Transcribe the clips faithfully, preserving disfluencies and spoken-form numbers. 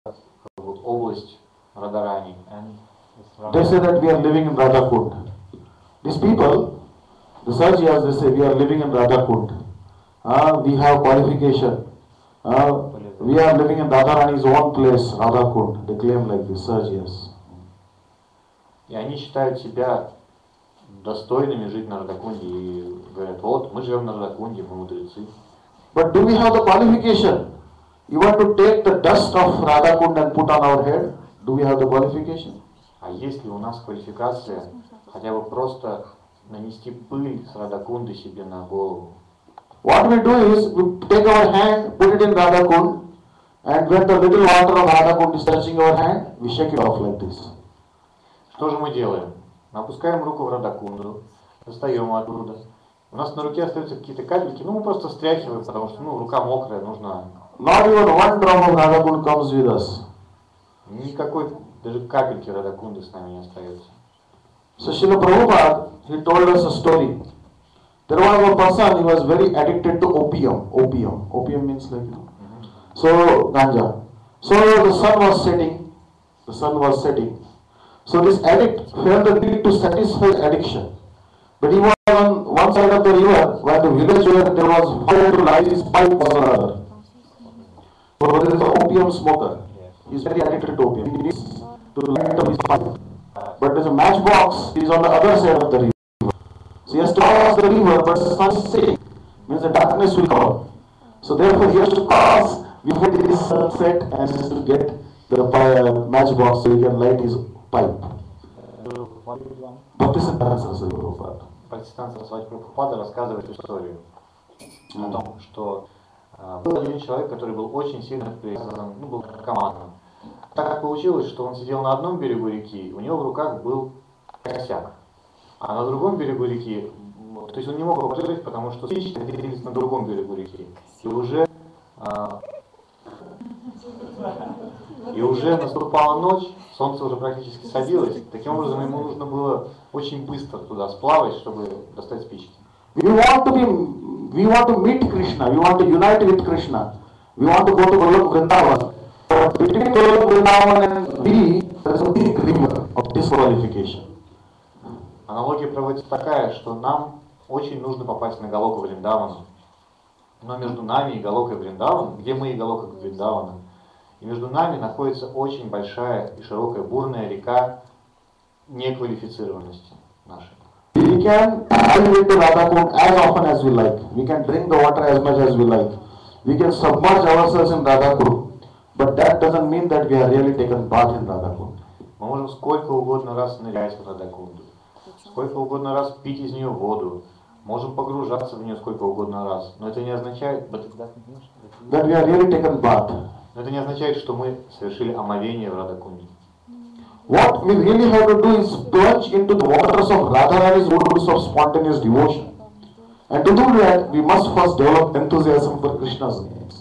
вот, область Радharani. They say that we are living in Radhakund. These people, the Sajias, they say we are living in Radhakund. Uh, we have qualification. Uh, we are living in Radharani's own place, Radhakund. They claim like this, Sajias. И они считают себя достойными жить на Радхакунде и говорят, вот, мы живем на Радхакунде, мы мудрецы. But do we have the qualification? You want to take the dust of Radhakund and put on our head? Do we have the qualification? А есть ли у нас квалификация хотя бы просто нанести пыль с Радхакунды себе на голову? What we do is, we take our hand, put it in Radhakund, and when the little water of Radhakund is touching our hand, we shake it off like this. Что же мы делаем? Мы опускаем руку в Радхакунду, достаем оттуда. У нас на руке остаются какие-то капельки, ну мы просто стряхиваем, потому что ну, рука мокрая, нужно... Not even one drop of Radhakund comes with us. Никакой даже капельки Радхакунды с нами не остается. So Srila Prabhupada, he told us a story. There was a person, he was very addicted to opium. Opium. Opium means like, you know. Mm-hmm. So, ganja. So the sun was setting. The sun was setting. So this addict felt the need to satisfy addiction. But he was on one side of the river, where the village where there was fire to light his pipe was another. So there is an opium smoker. He is very addicted to opium. He needs to light up his pipe. But there is a matchbox, he is on the other side of the river. So he has to cross the river, but the sun is setting. Means the darkness will come. So therefore he has to cross before it is sunset and he has to get the uh, matchbox so he can light his pipe. Bhaktisiddhanta Saraswati Prabhupada. Бхактисиддханта Сарасвати Прабхупада рассказывает историю о том, что э, был один человек, который был очень сильно привязан, ну, был наркоманом. Так получилось, что он сидел на одном берегу реки, у него в руках был косяк, а на другом берегу реки, то есть он не мог его положить, потому что спички находились на другом берегу реки. И уже, э, и уже наступала ночь, солнце уже практически садилось, таким образом ему нужно было очень быстро туда сплавать, чтобы достать спички. We want to be, we want to meet Krishna, we want to unite with Krishna, we want to go to Golok Vrindavan. But between Golok Vrindavan and we, there is a big river of disqualification. Аналогия проводится такая, что нам очень нужно попасть на Галоку Вриндавану, но между нами и Галокой Вриндаваном, где мы и Галока Вриндавана, и между нами находится очень большая и широкая бурная река неквалифицированности нашей. We can dive into Radhakund as often as we like. We can drink the water as much as we like. We can submerge ourselves in Radhakund. But that doesn't mean that we are really taken bath in Radhakund. Мы можем сколько угодно раз нырять в Радхакунду, сколько угодно раз пить из нее воду, можем погружаться в нее сколько угодно раз, но это не означает, that we are really taken bath. Но это не означает, что мы совершили омовение в Радхакунде. What we really have to do is plunge into the waters of Radharani's moods of spontaneous devotion. And to do that, we must first develop enthusiasm for Krishna's names.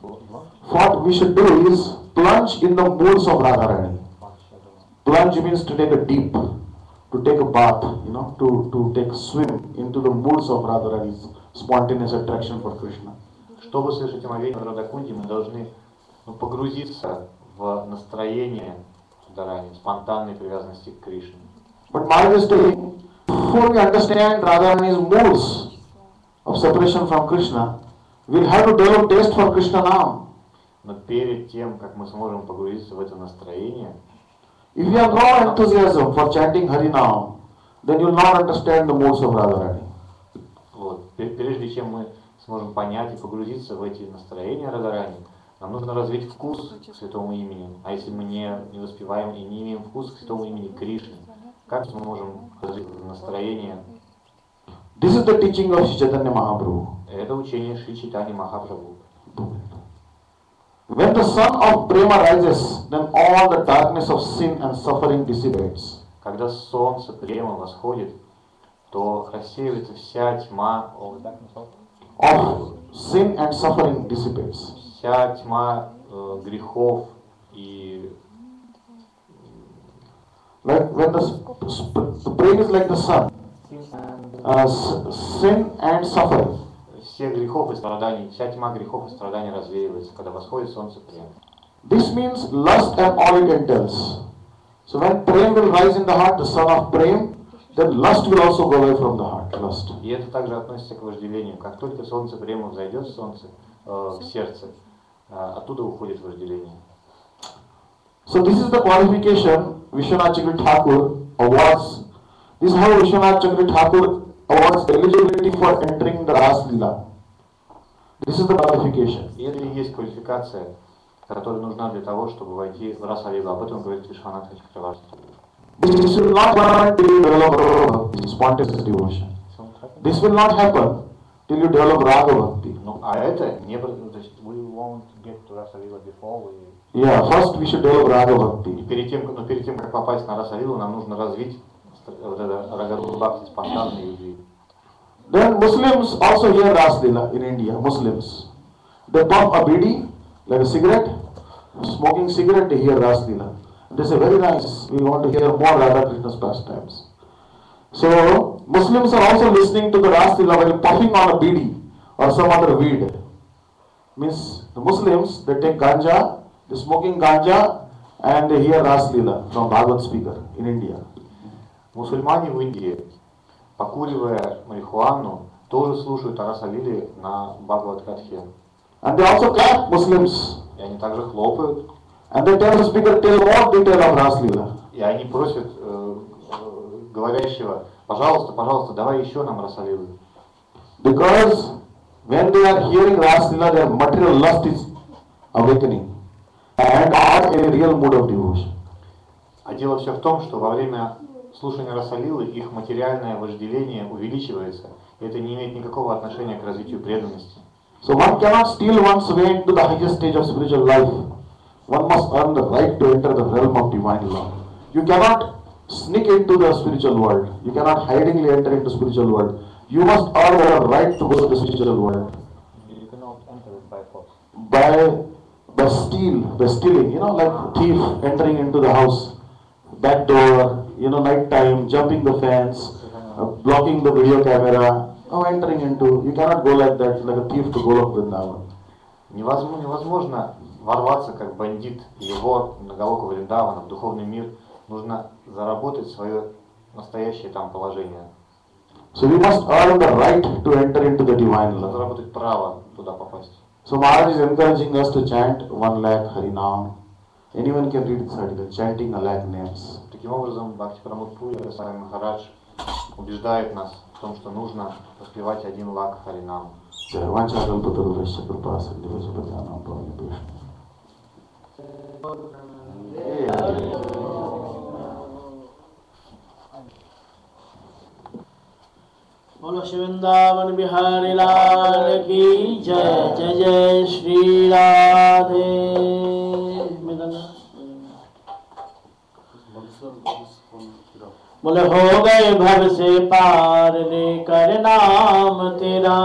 What we should do is plunge in the moods of Radharani. Plunge means to take a deep, to take a bath, you know, to, to take a swim into the moods of Radharani's spontaneous attraction for Krishna. Чтобы совершить омовение в Радхакунде, мы должны ну, погрузиться в настроение Радхарани, спонтанной привязанности к Кришне. But Maharaj is telling, before we understand Radharani's moods of separation from Krishna, we'll have to develop taste for Krishna now. Но перед тем, как мы сможем погрузиться в это настроение, if you have no enthusiasm for chanting Harinam, then you will not understand the moods of Radharani. Вот, прежде чем мы сможем понять и погрузиться в эти настроения Радхарани, нам нужно развить вкус к святому имени. А если мы не, не воспеваем и не имеем вкус к святому имени Кришны, как мы можем развить настроение? This is the teaching of Shri Chaitanya Mahaprabhu. Это учение Шри Чайтаньи Махапрабху. When the sun of prema rises, then all the darkness of sin and suffering dissipates. Когда солнце према восходит, то рассеивается вся тьма of sin and suffering dissipates. Вся тьма э, грехов и like when the, the brain is like the sun, uh, sin and suffering. Все грехов и страданий, вся тьма грехов и страданий развеивается, когда восходит солнце према. This means lust and all it entails. So when prem will rise in the heart, the son of prem, then lust will also go away from the heart. Lust. И это также относится к вожделению. Как только солнце према взойдет, солнце э, в сердце, э, оттуда уходит вожделение. So this is the qualification Vishwanath Chakravarti Thakur awards. This is how Vishwanath Chakravarti Thakur awards eligibility for entering the Ras Leela. This is the qualification. И это и есть квалификация, которая нужна для того, чтобы войти в Раса Лилу. Об этом говорит Вишванатха Чакраварти. This will not happen till you develop spontaneous devotion. This will not happen till you develop Raga Bhakti. Ну, а это не... То есть, we won't get to Rasa Lila before we... Yeah, first we should develop Raga Bhakti. И перед тем, но перед тем, как попасть на Раса Лилу, нам нужно развить вот это Рага Бхакти спонтанной любви. Then Muslims also hear Ras Leela in India. Muslims, they pump a bidi, like a cigarette, smoking cigarette. They hear Ras Leela. They say, very nice. We want to hear more Radha Krishna's pastimes. So Muslims are also listening to the Ras Leela while puffing on a bidi or some other weed. Means the Muslims, they take ganja, they smoking ganja, and they hear Ras Leela from Bhagavad speaker in India. Мусульмане в Индии, покуривая марихуану, тоже слушают о Раса Лиле на Бхагавад-катхе. And they also clap, Muslims. И они также хлопают. And they tell the speaker, tell more detail of Ras Leela. И они просят э, э, говорящего, пожалуйста, пожалуйста, давай еще нам Раса Лилы. Because when they are hearing Ras Leela, their material lust is awakening and are in a real mood of devotion. А дело все в том, что во время слушания Раса Лилы их материальное вожделение увеличивается, и это не имеет никакого отношения к развитию преданности. So one cannot steal one's way into the highest stage of spiritual life. One must earn the right to enter the realm of divine love. You cannot sneak into the spiritual world. You cannot hidingly enter into the spiritual world. You must earn the right to go to the spiritual world. You cannot enter it by force. By, by steal, by stealing, you know, like thief entering into the house, back door, you know, night time, jumping the fence, uh, blocking the video camera, oh, entering into, you cannot go like that, like a thief to Golok Vrindavan. Невозможно, невозможно ворваться как бандит или вор на Галоку Вриндавана в духовный мир. Нужно заработать свое настоящее там положение. So we must earn the right to enter into the divine Нужно love. заработать право туда попасть. So Maharaj is encouraging us to chant one lakh Harinam. Anyone can read this article, chanting a lakh names. Таким образом, Бхакти Прамод Пури Госвами Махарадж убеждает нас в том, что нужно воспевать один лак Харинам. बोलो श्री वृंदावन बिहारी लाल की जय जय जय श्री राधे। बोले हो गए भव से पार लेकर नाम तेरा,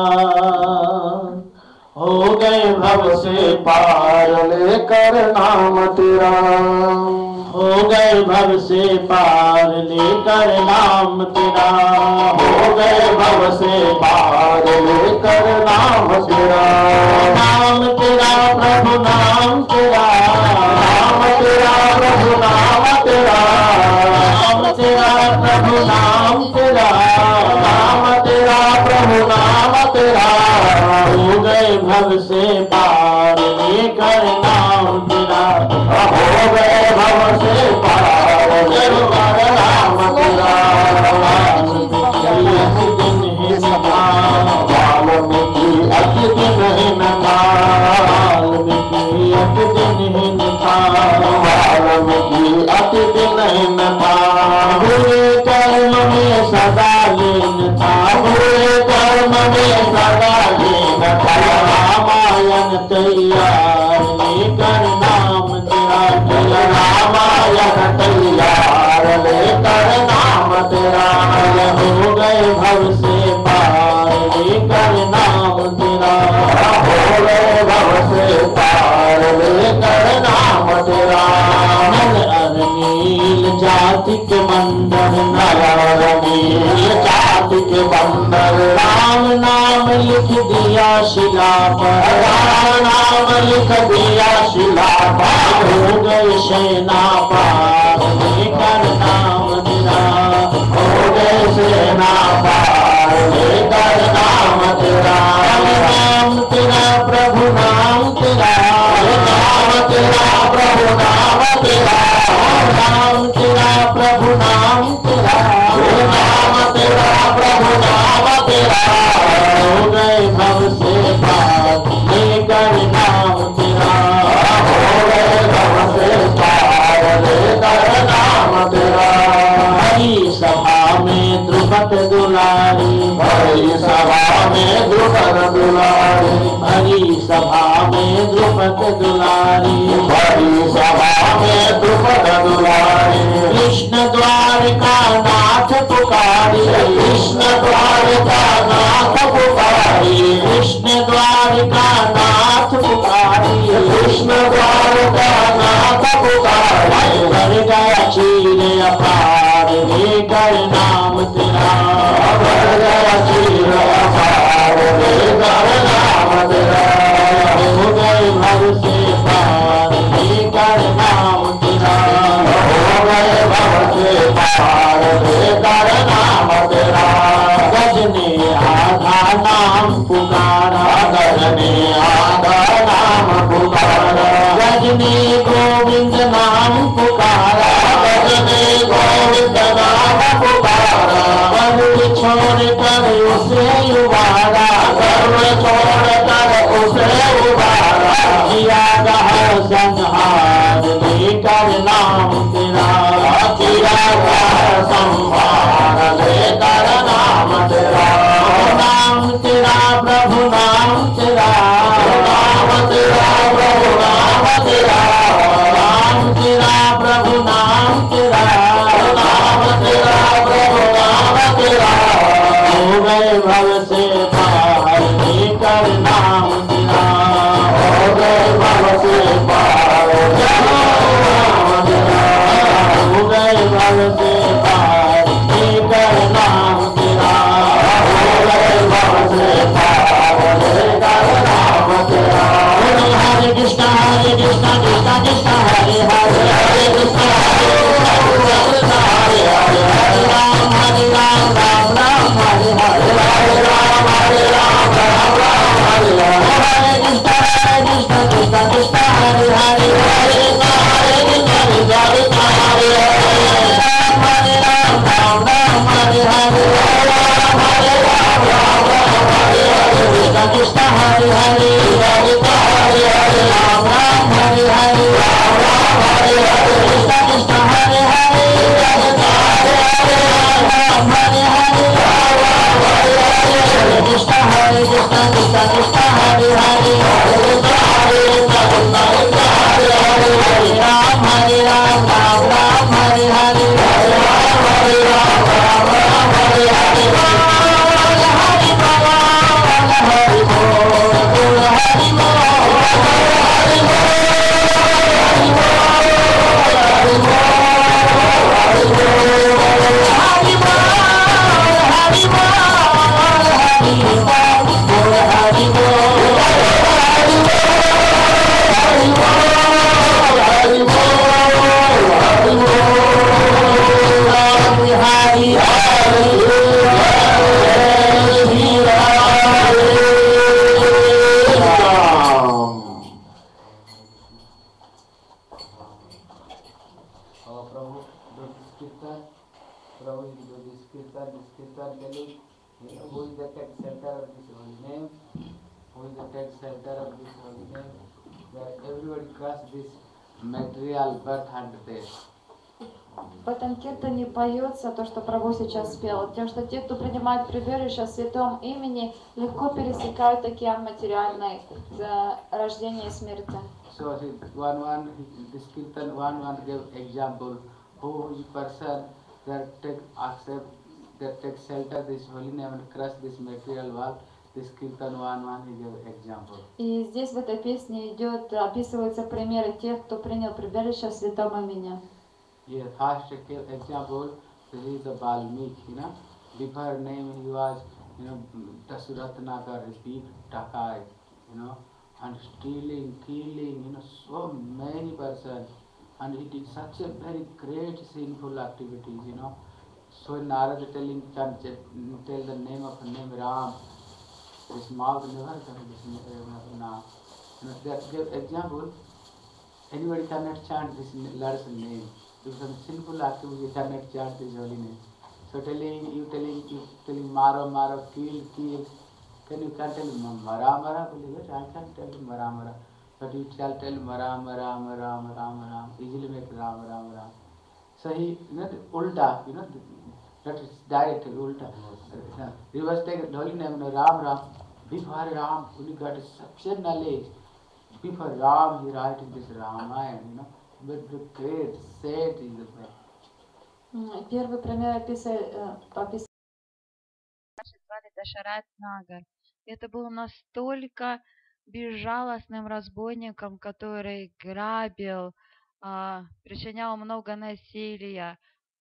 हो गए भव से पार लेकर नाम तेरा, हो गए भव से पार लेकर नाम तेरा, हो गए भव से पार लेकर नाम तेरा। नाम तेरा प्रभु नाम तेरा, नाम तेरा प्रभु नाम तेरा, नाम तेरा प्रभु नाम तेरा, नाम तेरा प्रभु नाम तेरा। हो गए भव से पार लेकर नाम तेरा, हो गए भव से पार लेकर नाम तेरा। वाल्मीकि अति दिन हिन था, वाल्मीकि अति दिन हिन था, वाल्मीकि अति दिन हिन था। बुरे कर्म में सदा लीन था, बुरे कर्म में सदा लीन था। रामायण तैयार लेकर नाम तेरा, रामायण तैयार लेकर नाम तेरा। हो गए भव से पार लेकर नाम तेरा, हो गए भव से पार लेकर नाम तेरा। नर अर नील जाति के मंदन, नर अर नील जाति माटी के बंदर राम नाम लिख दिया शिला पर राम नाम लिख दिया शिला पर हो गए सेना पार लेकर नाम तेरा हो गए सेना पार लेकर नाम तेरा नाम तेरा प्रभु नाम तेरा नाम तेरा प्रभु नाम तेरा नाम तेरा प्रभु नाम तेरा नाम तेरा प्रभु नाम तेरा हो गए भव से पार लेकर नाम तेरा हो गए भव से पार लेकर नाम तेरा हरी सभा में द्रुपद दुलारी हरी सभा में द्रुपद दुलारी हरी सभा में द्रुपद दुलारी हरी सभा में द्रुपद दुलारी कृष्ण द्वारका नाथ पुकारी कृष्ण द्वारका नाथ पुकारी कृष्ण द्वारका नाथ पुकारी कृष्ण द्वारका नाथ पुकारी कर गया चीर अपार लेकर नाम तेरा कर गया चीर अपार लेकर नाम तेरा हो गए भव से पार लेकर नाम तेरा हो गए भव से पार लेकर नाम तेरा गज ने आधा नाम पुकारा गज ने आधा नाम पुकारा गज ने गोविंद नाम पुकारा गज ने गोविंद नाम पुकारा गर्व छोड़ कर उसे उबारा गर्व छोड़ कर उसे उबारा किया गहर संहार लेकर नाम तेरा किया गहर संहार लेकर नाम तेरा नाम तेरा प्रभु नाम तेरा नाम तेरा प्रभु नाम तेरा नाम तेरा प्रभु नाम तेरा नाम तेरा प्रभु नाम तेरा हो गए भव से पार लेकर नाम तेरा हो गए भव से पार नाम तेरा हो गए भव से पार लेकर नाम तेरा हो गए भव से पार लेकर नाम तेरा हरे कृष्ण हरे कृष्ण कृष्ण कृष्ण हरे हरे हरे कृष्ण हरे कृष्ण हरे हरे हरे राम हरे राम राम राम हरे हरे हरे राम हरे राम राम राम हरे हरे हरे कृष्ण हरे कृष्ण कृष्ण कृष्ण हरे हरे हरे हरे कृष्ण कृष्ण हरे हरे राम हरे राम राम राम हरे हरे हरे राम हरे राम राम राम हरे हरे कृष्ण कृष्ण हरे हरे हरे हरे हरे राम राम हरे हरे राम राम हरे हरे कृष्ण कृष्ण हरे हरे हरे हरे हरे राम हरे हरे राम राम हरे हरे कृष्ण हरे कृष्ण कृष्ण कृष्ण हरे हरे हरे हरे कृष्ण कृष्ण हरे हरे हरे राम हरे राम राम राम हरे हरे हरे राम हरे राम राम राम हरे हरे हरि बोल हरि बोल हरि बोल Hari В этом киртане поется то, что Прабху сейчас спел, тем, что те, кто принимает прибежище в святом имени, легко пересекают океан материальной рождения и смерти. So one one this kirtan one one gave example who is person that take accept that take shelter this holy name and crush this material world. This kirtan one one he gave example. И здесь в этой песне идет описываются примеры тех, кто принял прибежище в святом имени. Yeah, first example this is the Valmiki, you know. Before her name he was, you know, Dasuratnakar, a big Takai, you know, and stealing, killing, you know, so many persons. And he did such a very great sinful activities, you know. So Narada telling, can tell the name of the name Ram. His mouth never comes this name. You know, that give example. Anybody cannot chant this Lord's name. If some sinful activity, you cannot chant His holy name. So telling you, telling you, telling Maro, Maro, kill, kill. Then you can't tell Mara, Mara. I can't tell Mara, Mara. But you shall tell Mara, Mara, Mara, Mara, Mara. Easily make Ram, Ram, Ram. So he, you know, ulta, you know, that is direct ulta. He was taking the holy name Ram, Ram. Before Ram, he got such a knowledge. Before Ram, he writing this Ramayana, you know, but the great saint is the way. М, Первый пример описывает звали Дашарат Нагар. Это был настолько безжалостным разбойником, который грабил, а, причинял много насилия,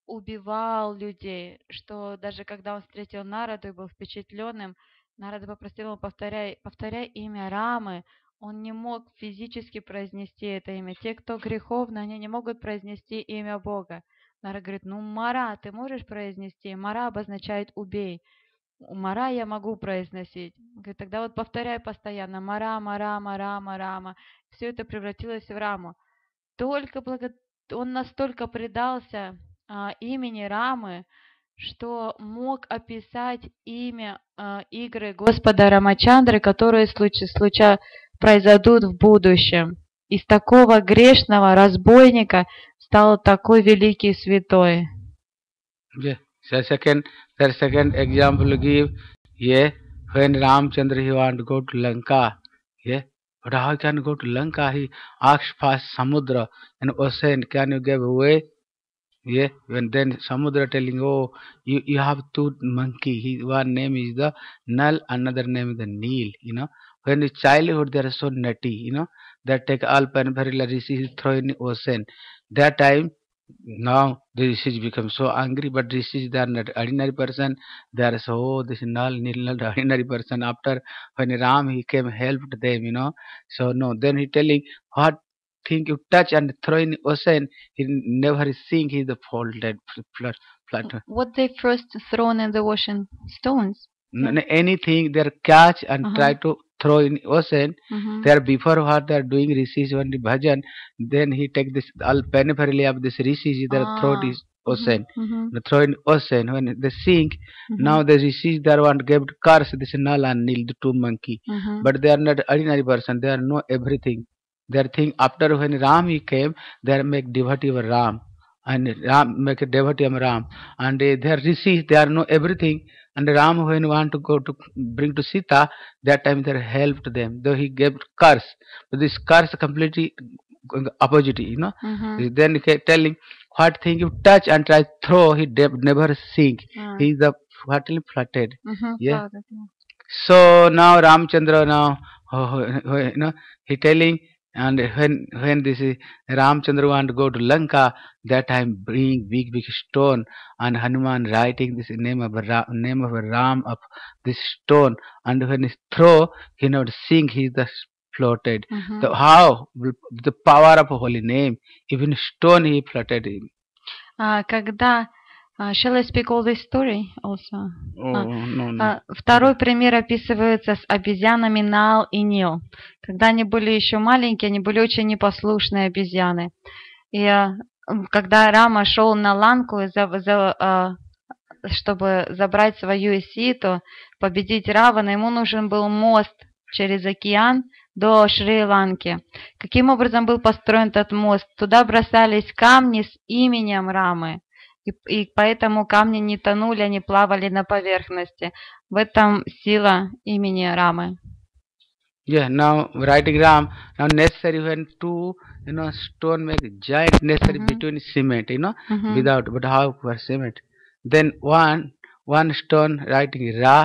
убивал людей, что даже когда он встретил Нараду и был впечатленным, Нарада попросил его повторяй, повторяй имя Рамы. Он не мог физически произнести это имя. Те, кто греховны, они не могут произнести имя Бога. Нарада говорит, ну Мара, ты можешь произнести? Мара обозначает убей. Мара я могу произносить. Говорит, тогда вот повторяй постоянно. Мара, Мара, Мара, Марама. Все это превратилось в Раму. Только благо... Он настолько предался а, имени Рамы, что мог описать имя а, игры Господа Рамачандры, которые случай, случай, произойдут в будущем. Из такого грешного разбойника стал такой великий святой. Yeah. So second, the second example give, yeah, when Ramchandra he want to go to Lanka, yeah, but how can go to Lanka? He asked first Samudra and ocean, can you give away? Yeah, when then Samudra telling, oh, you, you have two monkey. He, one name is the Nal, another name is the Neel. You know, when in childhood they are so nutty. You know, they take all Panparilla rishis throw in the ocean. That time. Now the rishis become so angry, but rishis they are not ordinary person. They are so oh, this Nal, Nil, not ordinary person. After when Ram he came helped them, you know. So no, then he telling what thing you touch and throw in ocean, he never sink. He is the folded flat, flat. What they first thrown in the ocean? Stones. N- anything they catch and Uh-huh. try to throw in ocean. Mhm. They are before what they are doing rishis only bhajan. Then he take this all peripherally of this rishis. Their Ah. throat is ocean. Mhm. The throw in ocean when they sink. Mhm. Now the rishis they are want gave curse this Nal and Nil the two monkey. Mhm. But they are not ordinary person. They are know everything. Their thing after when Ram he came, they make devotee of Ram. And Ram make a devotee of Ram. And uh, their rishis they are know everything. And Ram when want to go to bring to Sita, that time they helped them. Though he gave curse. But this curse completely opposite, you know. Mhm. Then he kept telling what thing you touch and try throw, he de- never sink. Ah. He is the totally flattered. Mhm. Yeah. Got it, yeah. So now Ramchandra now, oh, oh, you know, he telling, and when when this is Ramchandra want to go to Lanka, that time bring big big stone and Hanuman writing this name of Ra, name of Ram of this stone, and when he throw, he not sink, he is the floated. Mhm. The how the power of a holy name, even stone he floated him. А, когда а, shall I speak all this story also? Oh, А, no, no. а, Второй пример описывается с обезьянами Нал и Нил. Когда они были еще маленькие, они были очень непослушные обезьяны. И а, м, когда Рама шел на Ланку, за, за, а, чтобы забрать свою Ситу, победить Равана, ему нужен был мост через океан до Шри-Ланки. Каким образом был построен этот мост? Туда бросались камни с именем Рамы. И, и поэтому камни не тонули, они плавали на поверхности. В этом сила имени Рамы. Yeah, now writing Ram, now necessary when two, you know, stone make giant necessary Mhm. between cement, you know, Mhm. without, but how for cement? Then one, one stone writing Ra,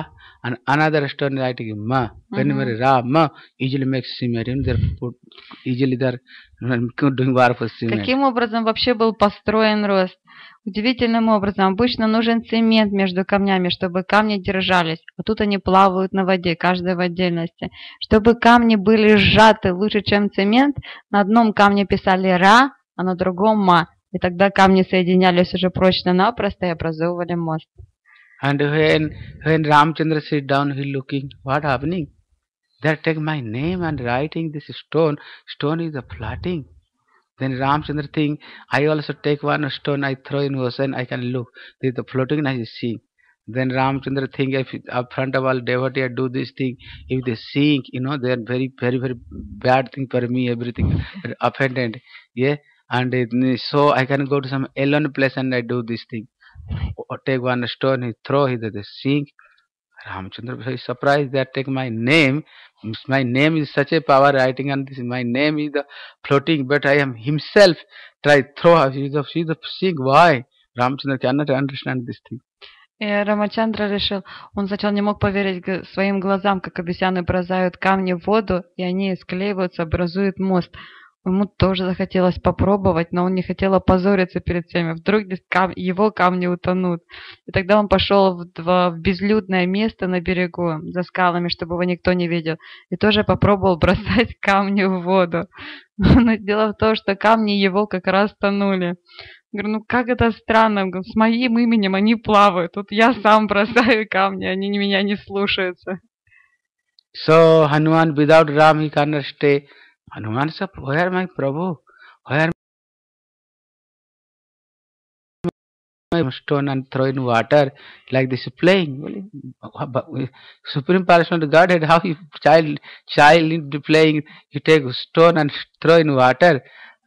and another stone writing Ma. Whenever Мгм. Ra Ma easily makes cement, they're put easily they're doing war for cement. Каким образом вообще был построен рост? Удивительным образом. Обычно нужен цемент между камнями, чтобы камни держались. А тут они плавают на воде, каждый в отдельности. Чтобы камни были сжаты лучше, чем цемент, на одном камне писали Ра, а на другом Ма. И тогда камни соединялись уже прочно-напросто и образовывали мост. And when when Ramchandra sit down, he looking what happening. They take my name and writing this stone. Stone is a floating. Then Ramchandra think, I also take one stone, I throw in ocean, I can look. This is the floating I see. Then Ramchandra think, if up front of all devotee I do this thing, if they sink, you know, they are very, very, very bad thing for me, everything offended. Yeah. And uh, so I can go to some alone place and I do this thing. Or take one stone, he throw, he they sink. Ramchandra very surprised that take my name. My name is such a power writing, and this my name is the floating, but I am himself try throw. She the she the sink. Why? Ramchandra cannot understand this thing. И Рамачандра решил, он сначала не мог поверить г- своим глазам, как обезьяны бросают камни в воду, и они склеиваются, образуют мост. Ему тоже захотелось попробовать, но он не хотел опозориться перед всеми. Вдруг здесь кам- его камни утонут. И тогда он пошел в, два- в безлюдное место на берегу, за скалами, чтобы его никто не видел, и тоже попробовал бросать камни в воду. Но дело в том, что камни его как раз тонули. Говорю, ну как это странно, говорю, с моим именем они плавают, тут я сам бросаю камни, они не- меня не слушаются. So Hanuman without Ram he cannot stay. Hanuman said, where my Prabhu? Where my stone and throw in water like this playing? Supreme Personality Godhead, how he child child into playing, he take stone and throw in water.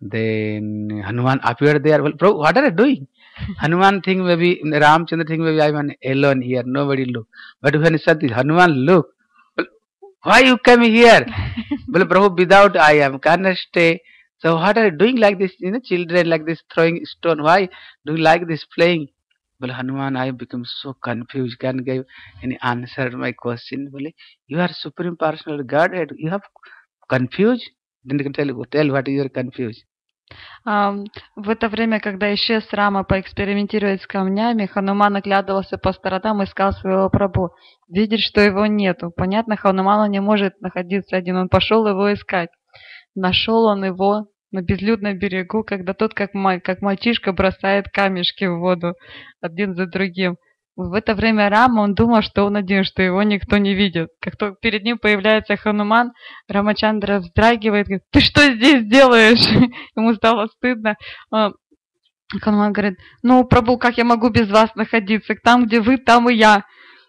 Then Hanuman appeared there. Well, Prabhu, what are you doing? Hanuman think maybe Ramchandra think maybe I'm an alone here, nobody look. But when he said this, Hanuman look. Well, why you come here? Well, Prabhu, without I am cannot stay. So what are you doing like this? You know, children like this throwing stone. Why do you like this playing? Well, Hanuman, I become so confused. Can't give any answer to my question. Well, you are Supreme Personal Godhead. You have confused. Then you can tell tell what you are confused. Ам, в это время, когда исчез Рама поэкспериментировать с камнями, Хануман оглядывался по сторонам и искал своего Прабху. Видит, что его нету. Понятно, Хануман не может находиться один, он пошел его искать. Нашел он его на безлюдном берегу, когда тот, как, маль, как мальчишка, бросает камешки в воду один за другим. В это время Рама, он думал, что он один, что его никто не видит. Как только перед ним появляется Хануман, Рамачандра вздрагивает, говорит, ты что здесь делаешь? Ему стало стыдно. А, Хануман говорит, ну, Прабху, как я могу без вас находиться? Там, где вы, там и я.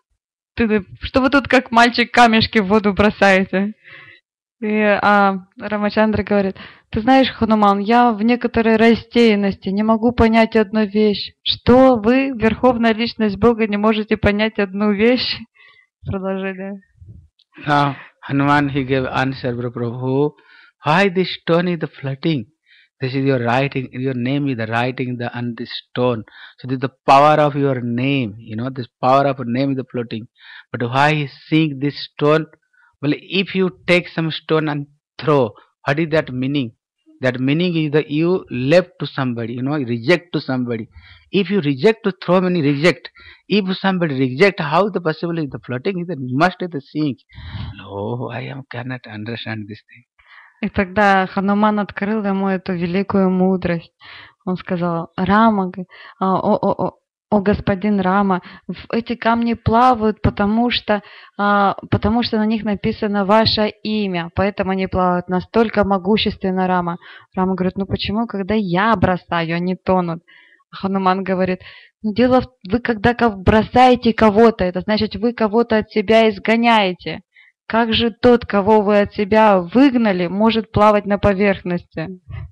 Ты, что вы тут, как мальчик, камешки в воду бросаете? И а, Рамачандра говорит, ты знаешь, Хануман, я в некоторой растерянности, не могу понять одну вещь. Что вы, Верховная Личность Бога, не можете понять одну вещь? Продолжение. Now, Hanuman, he gave answer, Prabhu, why this stone is the floating? This is your writing, your name is the writing the on this stone. So this is the power of your name, you know, this power of your name is the floating. But why he sink this stone? Well, if you take some stone and throw, what is that meaning? That meaning is that you left to somebody, you know, reject to somebody. If you reject to throw, many reject. If somebody reject, how is the possibility? The floating is the must is the sink. No, I am cannot understand this thing. И тогда Хануман открыл ему эту великую мудрость. Он сказал, Рама, о, о, о, о господин Рама, эти камни плавают, потому что, потому что на них написано ваше имя, поэтому они плавают. Настолько могущественно, Рама. Рама говорит, ну почему, когда я бросаю, они тонут? Хануман говорит, ну дело, в вы когда бросаете кого-то, это значит, вы кого-то от себя изгоняете. Как же тот, кого вы от себя выгнали, может плавать на поверхности?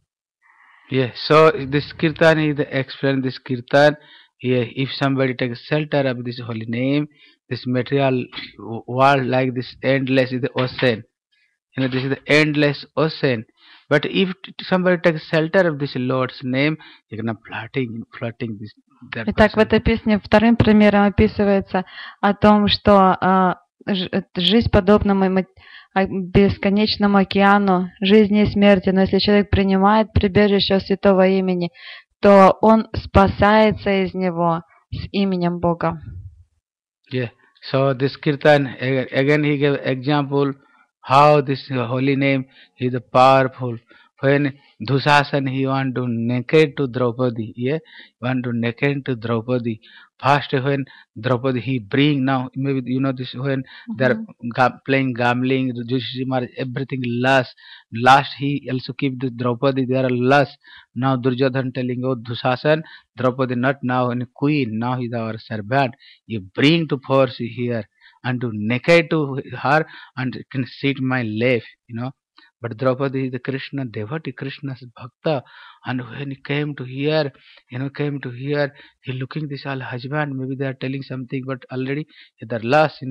Yeah, so this kirtan is the explain this kirtan. Yeah, if somebody takes shelter of this holy name, this material world like this endless is the ocean. You know, this is the endless ocean. But if somebody takes shelter of this Lord's name, you're gonna floating, floating this. That Итак, в этой песне вторым примером описывается о том, что жизнь подобна бесконечному океану жизни и смерти, но если человек принимает прибежище святого имени, то он спасается из него с именем Бога. Yeah. So this kirtan again he gave example how this holy name is powerful. When Dusasan he want to naked to Draupadi, yeah, want to naked to Draupadi. First when Draupadi he bring now maybe you know this when mm-hmm. they're ga- playing gambling, everything lust. Last he also keep the Draupadi they are lust. Now Duryodhan telling oh Dusasan Draupadi not now a queen now he's our servant. You bring to force here and to naked to her and can sit my left, you know. But Draupadi is the Krishna devotee, Krishna's bhakta, and when he came to here, you know, came to here, he looking this all husband. Maybe they are telling something, but already they're lost in.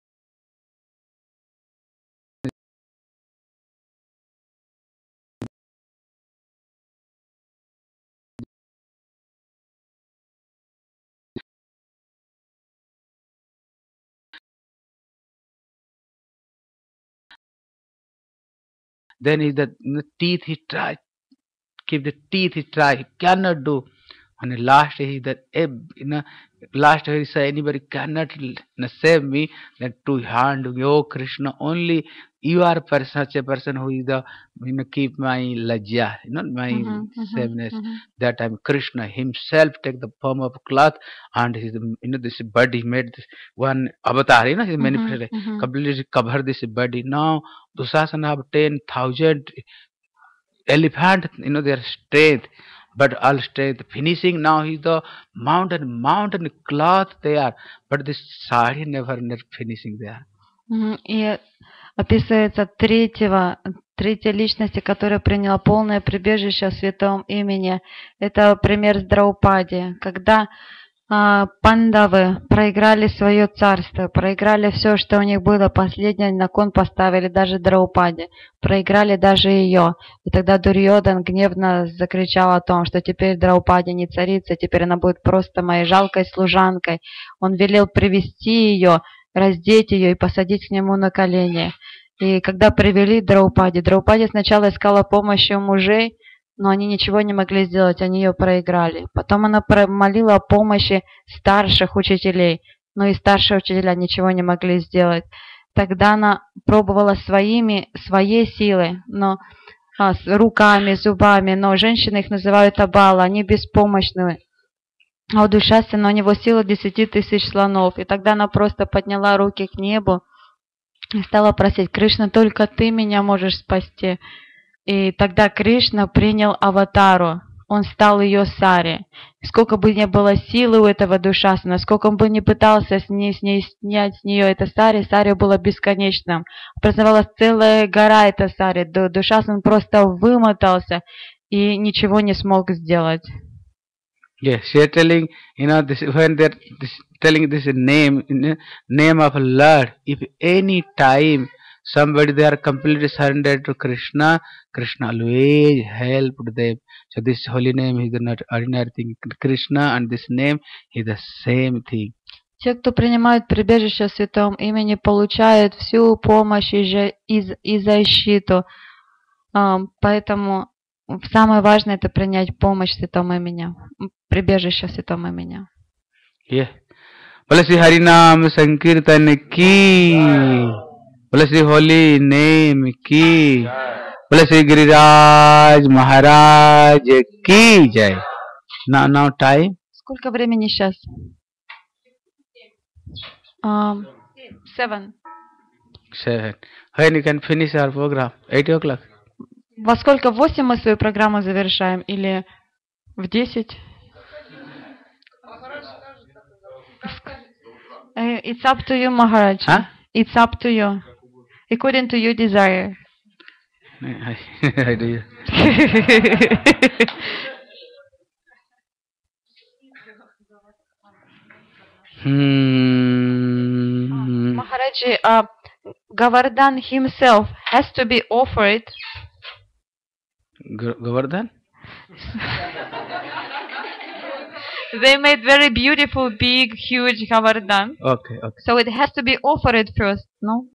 Then is the, the teeth he tried, keep the teeth he try, he cannot do. And last he that you know, last he say anybody cannot save me. That to hand oh Krishna only you are such a person who is the you know keep my lajja, you know my mm-hmm, sameness. Mm-hmm. That time Krishna himself take the form of cloth and his you know this body made this one avatar, you know he mm-hmm, manifested mm-hmm. completely cover this body. Now Dusasana have ten thousand elephant, you know their strength. But all strength finishing now is the mountain, mountain cloth there, but this sari never, never finishing there. И описывается третьего, третья личность, которая приняла полное прибежище в святом имени. Это пример с Драупади, когда а, пандавы проиграли свое царство, проиграли все, что у них было, последнее на кон поставили даже Драупади, проиграли даже ее. И тогда Дурьодан гневно закричал о том, что теперь Драупади не царица, теперь она будет просто моей жалкой служанкой. Он велел привести ее, раздеть ее и посадить к нему на колени. И когда привели Драупади, Драупади сначала искала помощи у мужей, но они ничего не могли сделать, они ее проиграли. Потом она молила о помощи старших учителей, но и старшие учителя ничего не могли сделать. Тогда она пробовала своими, своей силой, но а, с руками, зубами, но женщины их называют абала, они беспомощны. А у Душасана у него сила десяти тысяч слонов. И тогда она просто подняла руки к небу и стала просить: Кришна, только ты меня можешь спасти. И тогда Кришна принял аватару, он стал ее сари. Сколько бы ни было силы у этого Душасана, сколько он бы ни пытался с ней, с ней снять с нее это сари, сари было бесконечным. Образовалась целая гора это сари. Душасан просто вымотался и ничего не смог сделать. Yes, she is telling, you know, this when they are telling this name, name of Lord. If any time somebody they are completely surrendered to Krishna, Krishna always helped them. So this holy name is not ordinary thing. Krishna and this name is the same thing. Те, кто принимают прибежище в святом имени, получают всю помощь и, и, и защиту. Поэтому самое важное это принять помощь в святом имени, прибежище в святом имени. Yeah. Bola Shri Harinam Sankirtan ki. Bola Shri Holy Name ki. Bola Shri Giriraj Maharaj ki jai. Now, now time. Сколько времени сейчас? Um, seven. Seven. When you can finish our program? Eight o'clock. Во сколько? В восемь мы свою программу завершаем или в десять? It's up to you, Maharaj. Huh? It's up to you. According to your desire. I do. hmm. Maharaj, uh, Govardhan himself has to be offered. Govardhan? They made very beautiful, big, huge Govardhan. Okay, okay. So it has to be offered first, no?